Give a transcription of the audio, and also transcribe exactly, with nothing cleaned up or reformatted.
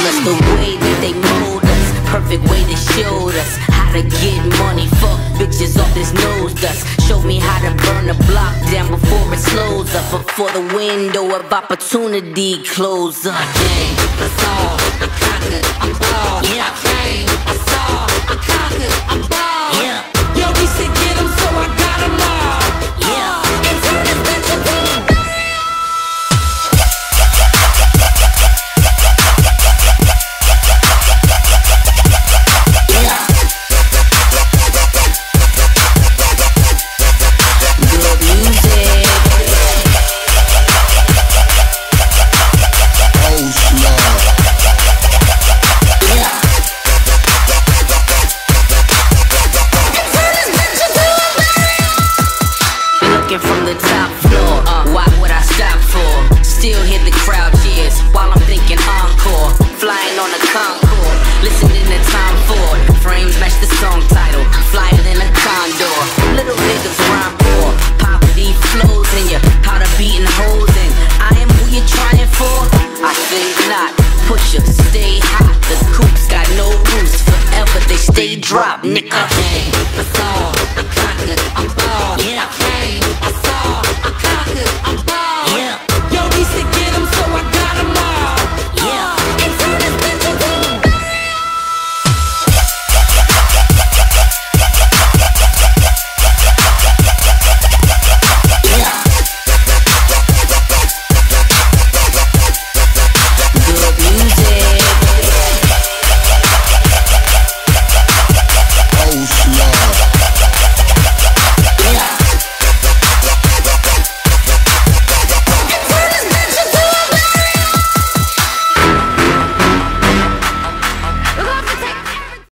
us, the way that they mold us, perfect way they showed us how to get money. Fuck bitches off this nose dust. Showed me how to burn the block down before it slows up, before the window of opportunity closes up. I came, I saw, I conquered, I'm bald. Yeah, I came, I saw, I conquered, I'm bald. Yeah, yo, we said get 'em, so I got 'em all. Yeah, and turn this bitch into a burial. Yeah. Good music. Oh, slow. Yeah. Looking from the top floor, uh, why would I stop for? Still hear the crowd cheers while I'm thinking encore. Flying on a Concorde, listening to Tom Ford. Frames match the song title, flyer than a condor. Little niggas rhyme poor, poverty flows in ya. Powder beating holes in. I am who you're trying for. I think not. Pusher, stay hot. The coops got no roots. Forever they stay drop, nigga.